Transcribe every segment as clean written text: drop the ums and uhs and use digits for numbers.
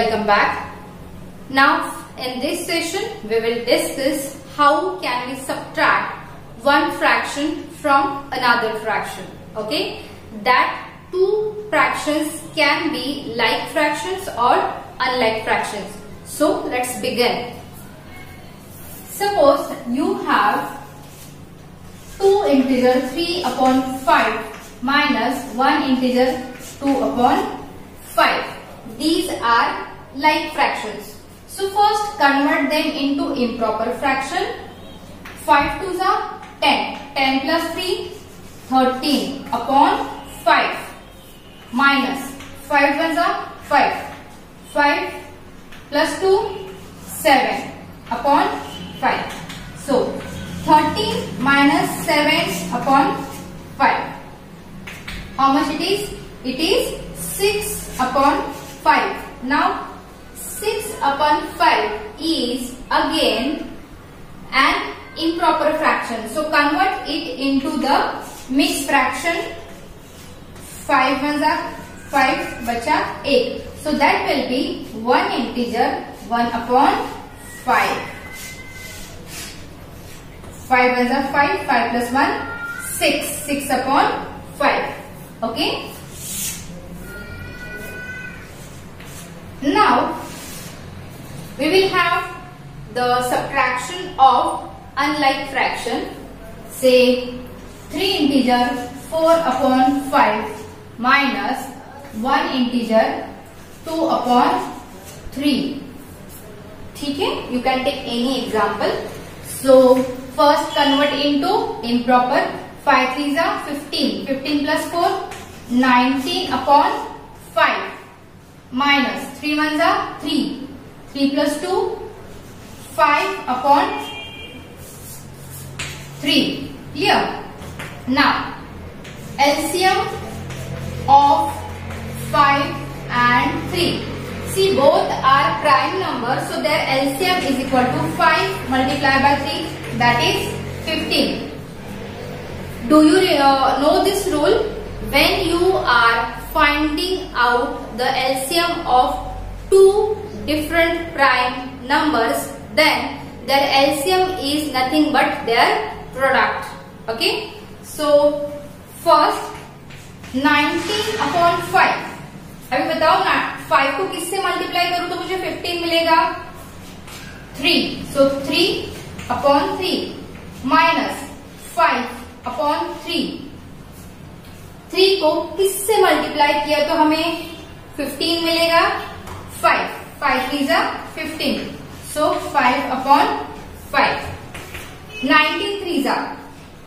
Welcome back. Now in this session we will discuss how can we subtract one fraction from another fraction. Okay, that two fractions can be like fractions or unlike fractions. So let's begin. Suppose you have 2 integer 3 upon 5 minus 1 integer 2 upon 5. These are like fractions. So first convert them into improper fraction. 5 twos are 10. 10 plus 3, 13 upon 5 minus 5 ones are 5. 5 plus 2, 7 upon 5. So 13 minus 7 upon 5. How much it is? It is 6 upon 5. Now 6 upon 5 is again an improper fraction. So convert it into the mixed fraction. 5 ones are 5 bacha 8. So that will be 1 integer 1 upon 5. 5 ones are 5. 5 plus 1 6. 6 upon 5. Okay. Now we will have the subtraction of unlike fraction. Say 3 integer 4 upon 5 minus 1 integer 2 upon 3. Okay, you can take any example. So first convert into improper. 5 3s are 15. 15 plus 4, 19 upon 5 minus 3 ones are 3. 3 plus 2, 5 upon 3. Clear? Now LCM of 5 and 3. See, both are prime numbers, so their LCM is equal to 5 multiplied by 3, that is 15. Do you know this rule? When you are finding out the LCM of two different prime numbers, then their LCM is nothing but their product. Okay. So first 19 upon 5. अभी बताओ ना 5 को किससे multiply करूं तो मुझे 15 मिलेगा. 3. So 3 upon 3 minus 5 upon 3. 3 को किससे मल्टीप्लाई किया तो हमें 15 मिलेगा. 5. 5 3s are 15. So 5 upon 5. 19 3s are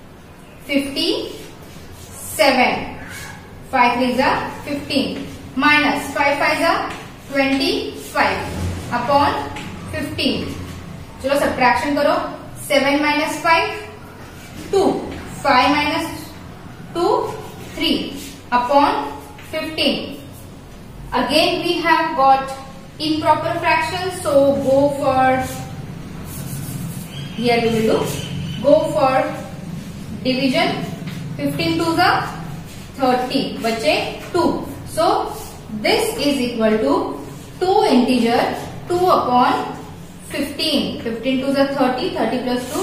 57. 5 3s are 15. Minus 5 5s are 25 upon 15. चलो सब्ट्रैक्शन करो. 7 minus 5 2. 5 minus 2 3 upon 15. Again we have got improper fractions, so go for, here we will do, go for division. 15 2s are 30 बचे 2. So this is equal to 2 integer 2 upon 15. 15 2s are 30. 30 plus 2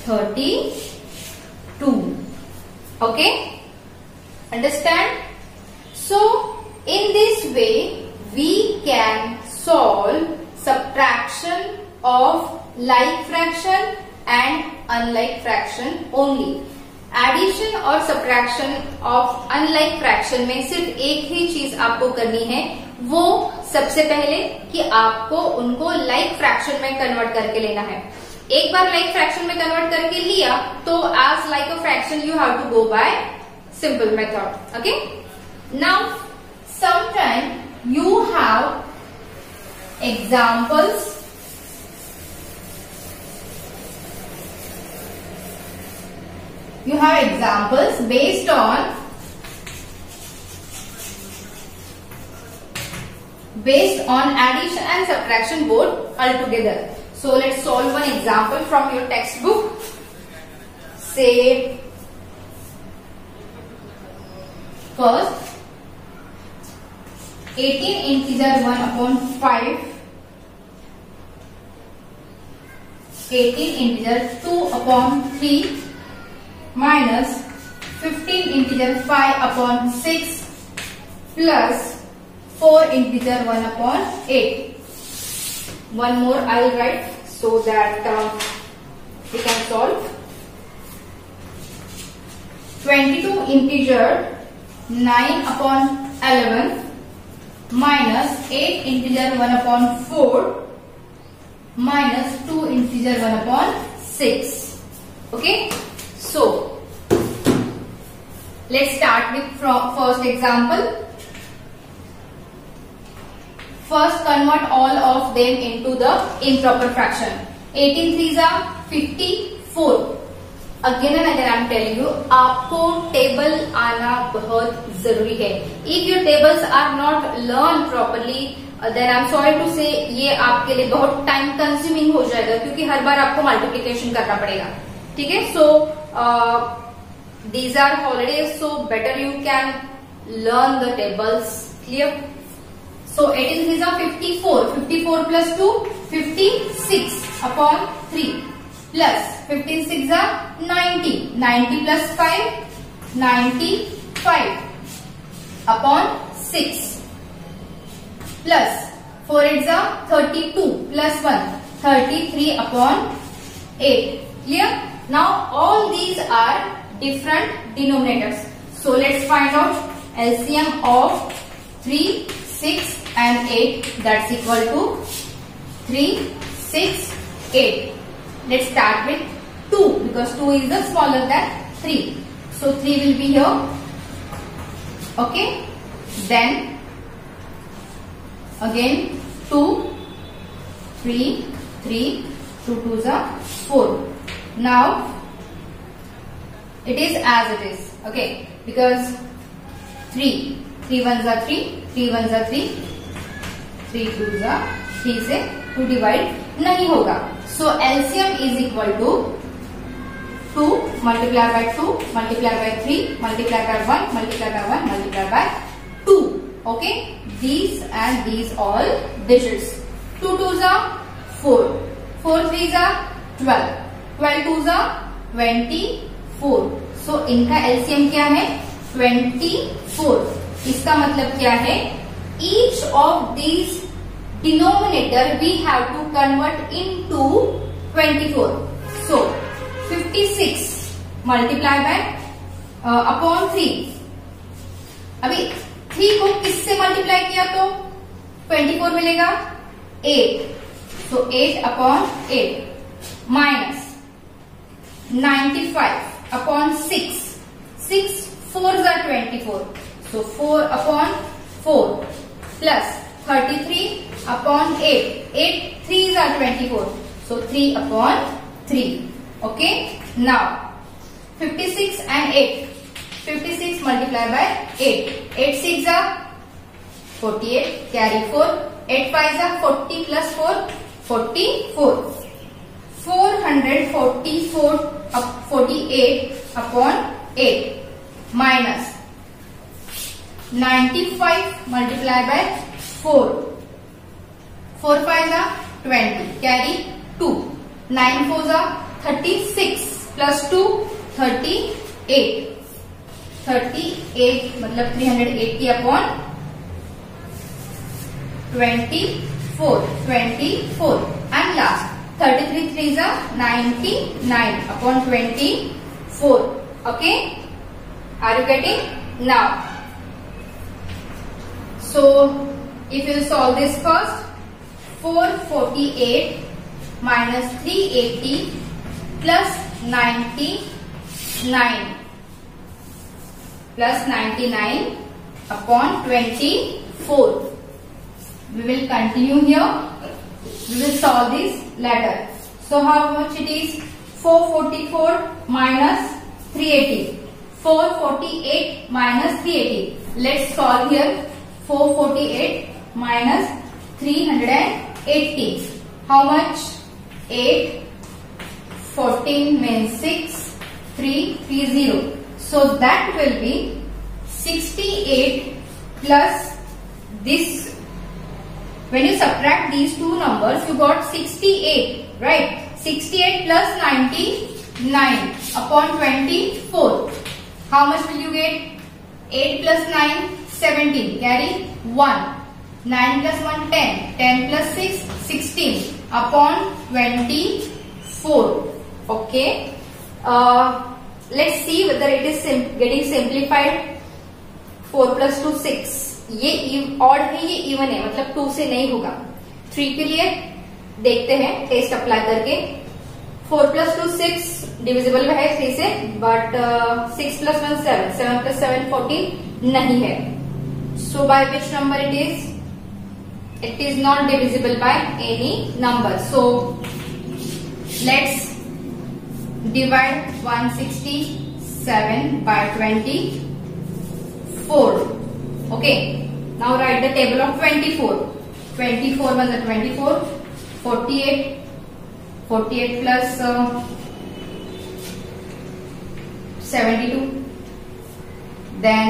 32. Okay, understand? So in this way we can solve subtraction of like fraction and unlike fraction only. Addition और subtraction of unlike fraction में सिर्फ एक ही चीज आपको करनी है, वो सबसे पहले कि आपको उनको लाइक फ्रैक्शन में कन्वर्ट करके लेना है. एक बार लाइक फ्रैक्शन में कन्वर्ट करके लिया तो as like a fraction you have to go by simple method. Okay. Now sometime you have examples. You have examples based on addition and subtraction both altogether. So let's solve one example from your textbook. Say first 18 integer 1 upon 5, 18 integer 2 upon 3 minus 15 integer 5 upon 6 plus 4 integer 1 upon 8. One more I will write so that we can solve. 22 integer 9 upon 11 minus 8 integer 1 upon 4 minus 2 integer 1 upon 6. Okay, so let's start with first example. First convert all of them into the improper fraction. 18 threes are 54. Again and again I am telling you, आपको table आना बहुत जरूरी है. If your tables are not learned properly, then I'm sorry to say ये आपके लिए बहुत time consuming हो जाएगा, क्योंकि हर बार आपको मल्टीप्लिकेशन करना पड़ेगा. ठीक है, so these are holidays, so better you can learn the tables. Clear? So 18 threes are 54. 54 plus 2, 56 upon 3 plus 15 6 are 90. 90 plus 5, 95 upon 6 plus 4 8 are 32 plus 1, 33 upon 8. Clear? Now all these are different denominators. So let's find out LCM of 3, 6 and 8, that's equal to 3, 6, 8. Let's start with 2 because 2 is the smaller than 3. So 3 will be here. Okay. Then again 2, 3, 3, 2 2s are 4. Now it is as it is. Okay. Because 3 1s are 3, 3 1s are 3, 3 2s are 3 से 2 divide नहीं होगा. So LCM is equal to 2 multiplied by 2 multiplied by 3 multiplied by 1 multiplied by 1 multiplied by 2. Okay, these and these all digits. 2 2s are 4, 4 3s are 12, 12 2s are 24. So इनका LCM क्या है? 24. इसका मतलब क्या है? Each of these denominator we have to convert into 24. So 56 multiply by upon 3. अभी 3 को किससे मल्टीप्लाई किया तो 24 मिलेगा. 8. So 8 upon 8 minus 95 upon 6. 6 4s are 24. So 4 upon 4 plus 33 upon 8. 8 3s are 24. So 3 upon 3. Okay. Now 56 and 8. 56 multiplied by 8. 8 6 are 48. Carry 4. 8 5 are 40 plus 4. 44. 444 48 upon 8 minus 95 multiplied by 4. 4 5 are 20. Carry 2. 9 4 are 36 plus 2 38. 38 मतलब 380 upon 24. 24 and last 33 3s are 99 upon 24. Okay, are you getting? Now so if you solve this first, 448 minus 380 plus 99 plus 99 upon 24. We will continue here. We will solve this later. So how much it is? 444 minus 380. 448 minus 380. Let's solve here. 448 minus 380. How much? 8. 14 means 6. 3 0. So that will be 68 plus this, when you subtract these two numbers, you got 68, right? 68 plus 99 upon 24. How much will you get? 8 plus 9, 17. Carry 1. 9 plus 1, 10. 10 plus 6, 16 upon 24. Okay. Let's see whether it is getting simplified. 4 plus 2, 6. ये odd है, ये even है, मतलब 2 से नहीं होगा. 3 के लिए देखते हैं टेस्ट अप्लाई करके. 4 plus 2, 6 डिविजिबल है 3 से, बट 6 plus 1, 7. 7 plus 7, 14 नहीं है. So by which number it is? It is not divisible by any number. So let's divide 167 by 24. Okay. Now write the table of 24. 24 was a 24. 48. 48 plus 72. Then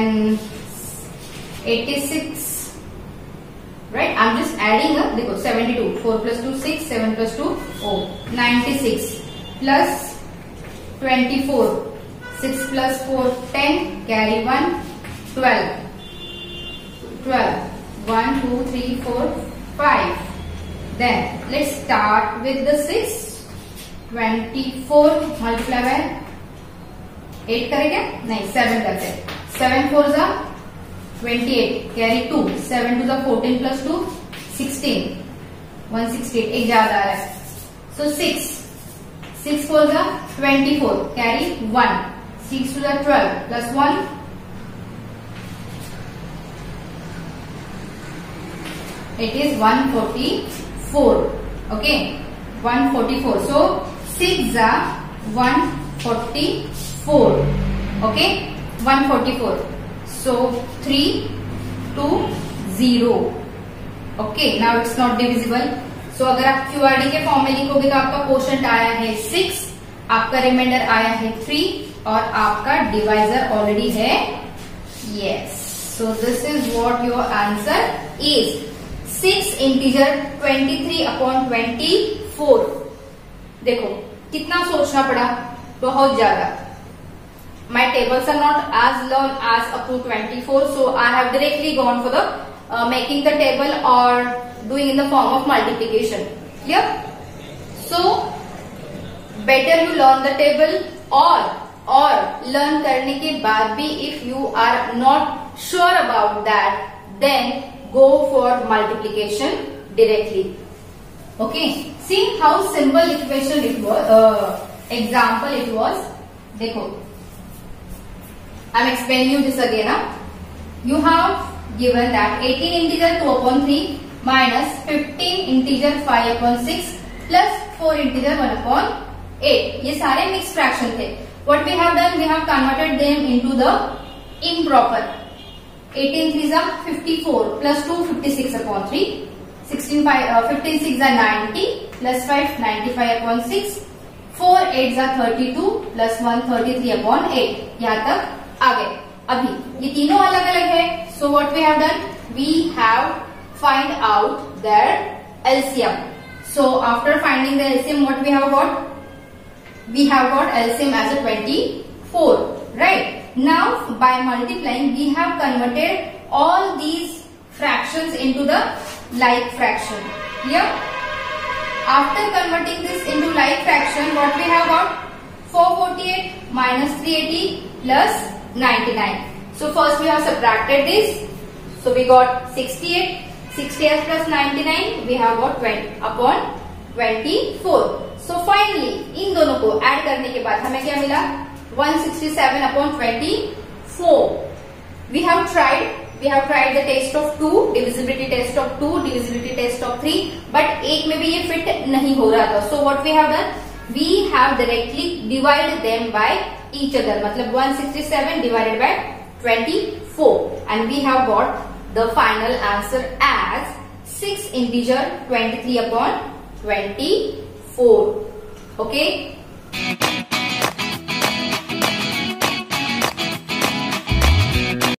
86. Right? I'm just adding up. देखो 72. 4 plus 2, 6. 7 plus 2, 96. Plus 24. 6 plus 4, 10. Carry 1. 12. 12. 1, 2, 3, 4, 5. Then let's start with the 6. 24 multiply by 8 करेंगे? नहीं, 7 करते हैं. 7 4s are 28. Carry 2. 7 2s are 14 plus 2, 16. 168. एक ज्यादा आ रहा है. So 6. 6 4s are 24. Carry 1. 6 2s are 12 plus 1. It is 144. Okay, 144. So 6 are 144. Okay, 144. So 3 2 0. Okay, now it's not divisible. So अगर आप QRD के फॉर्म में लिखोगे तो आपका क्वोशंट आया है 6, आपका रिमाइंडर आया है 3 और आपका डिवाइजर ऑलरेडी है yes. So this is what your answer is. 6 integer 23 upon 24. देखो कितना सोचना पड़ा, बहुत ज्यादा. My tables are not as long as up to 24, so I have directly gone for the making the table or doing in the form of multiplication. Clear? So better you learn the table or learn करने के बाद भी if you are not sure about that, then go for multiplication directly. Okay, see how simple equation it was, example it was. देखो, I'm explaining you this again. You have given that 18 integer 2 upon 3 minus 15 integer 5 upon 6 plus 4 integer 1 upon 8. ये सारे mixed fraction थे. What we have done? We have converted them into the improper. 18 3s are 54 plus 2 56 upon 3. 15 6s are 90 plus 5 95 upon 6. 4 8s are 32 plus 1 33 upon 8. यहाँ तक आ गए. अभी ये तीनों अलग अलग है. So what we have done? We have find out their LCM. So after finding the LCM, what we have got? We have got LCM as a 24. Right? Now by multiplying, we have converted all these fractions into the like fraction. Here, after converting this into like fraction, what we have got? 448 minus 380 plus 99. So first we have subtracted this. So we got 68. 68 plus 99. We have got 20 upon 24. So finally, इन दोनों को add करने के बाद हमें क्या मिला? 167 upon 24. We have tried the test of 2, divisibility test of 2, divisibility test of 3, but एक में भी ये fit नहीं हो रहा था. So what we have done? We have directly divided them by each other. मतलब 167 divided by 24, and we have got the final answer as 6 integer 23 upon 24. Okay.